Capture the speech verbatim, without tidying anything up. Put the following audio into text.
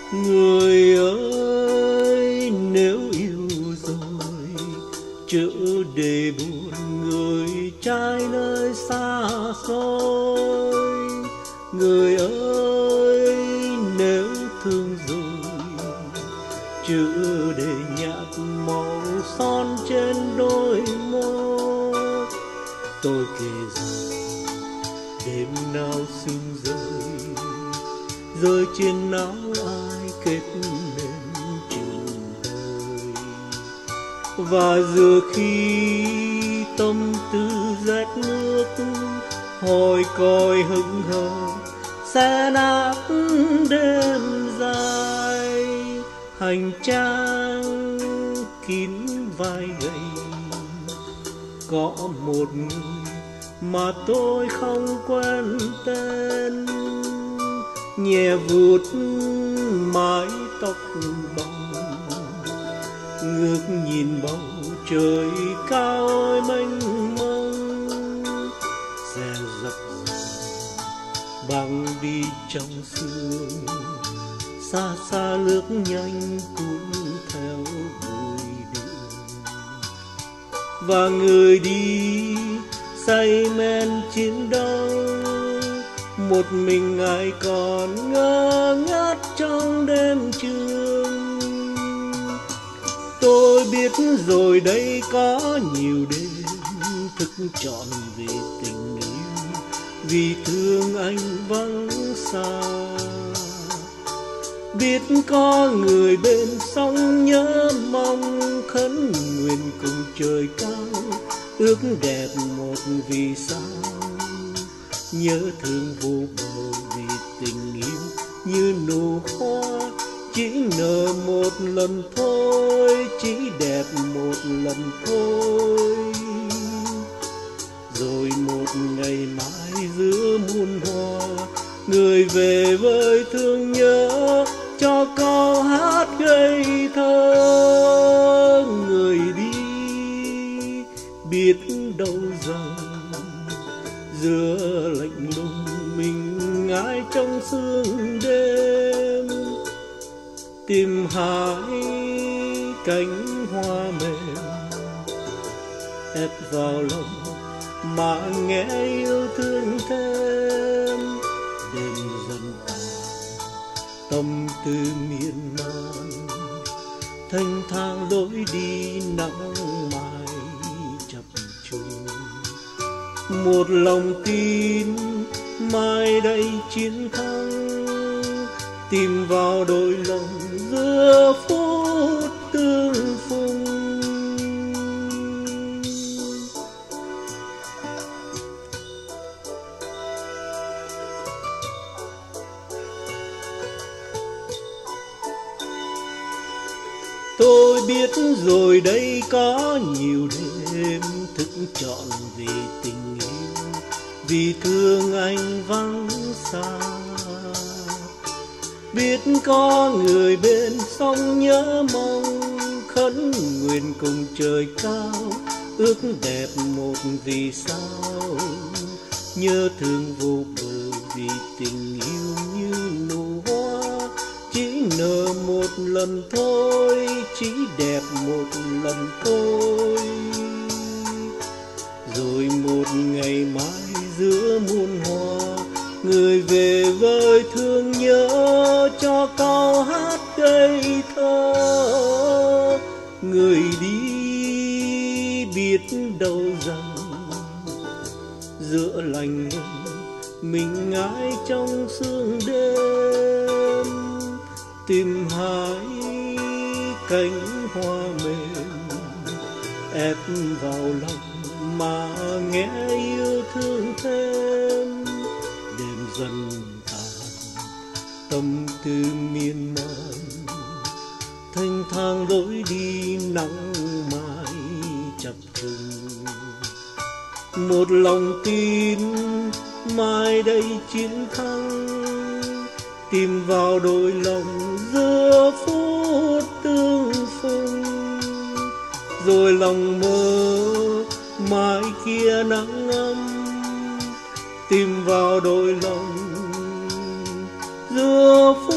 Người ơi nếu yêu rồi chớ để buồn người trai nơi xa xôi. Người ơi nếu thương rồi chớ để nhạt màu son trên đôi môi. Tôi kể rằng đêm nào sương rơi rơi trên áo ai kết nên trường đời. Và giờ khi tâm tư rét nước hồi còi hững hờ sẽ nát đêm dài. Hành trang kín vai gầy có một người mà tôi không quen tên, nhẹ vuốt mái tóc bồng ngước nhìn bầu trời cao ơi mênh mông. Xe dập dờn băng đi trong sương, xa xa lướt nhanh cuốn theo bụi đường. Và người đi say men chiến đấu, một mình ai còn ngơ ngác trong đêm trường. Tôi biết rồi đây có nhiều đêm thức trọn về tình yêu, vì thương anh vắng xa. Biết có người bên sông nhớ mong khấn nguyện cùng trời cao, ước đẹp một vì sao. Nhớ thương vô bờ vì tình yêu như nụ hoa chỉ nở một lần thôi, chỉ đẹp một lần thôi. Rồi một ngày mai giữa muôn hoa, người về với thương nhớ cho câu hát ngây thơ. Người đi biết đâu rằng giữa lạnh lùng mình ngái trong sương đêm, tìm hái cánh hoa mềm ép vào lòng mà nghe yêu thương thêm. Đêm dần tàn tâm tư miên man, thanh thang lối đi nắng mai chập chờn. Một lòng tin mai đây chiến thắng, tìm vào đôi lòng giữa phút tương phùng. Tôi biết rồi đây có nhiều đêm thức trọn vì tình yêu, vì thương anh vắng xa. Biết có người bên sông nhớ mong khấn nguyện cùng trời cao, ước đẹp một vì sao. Nhớ thương vô bờ vì tình yêu như nụ hoa chỉ nở một lần thôi, chỉ đẹp một lần thôi. Rồi một ngày mai giữa muôn hoa, người về với thương nhớ cho câu hát ngây thơ. Người đi biết đâu rằng giữa lành lùng mình ngái trong sương đêm, tìm hái cánh hoa mềm ép vào lòng mà nghe yêu thương thêm. Đêm dần tàn tâm tư miên man, thanh thang lối đi nắng mai chập chờn. Một lòng tin mai đây chiến thắng, tìm vào đôi lòng giữa phút tương phùng. Rồi lòng mơ mai kia nắng ấm, tìm vào đôi lòng giữa phút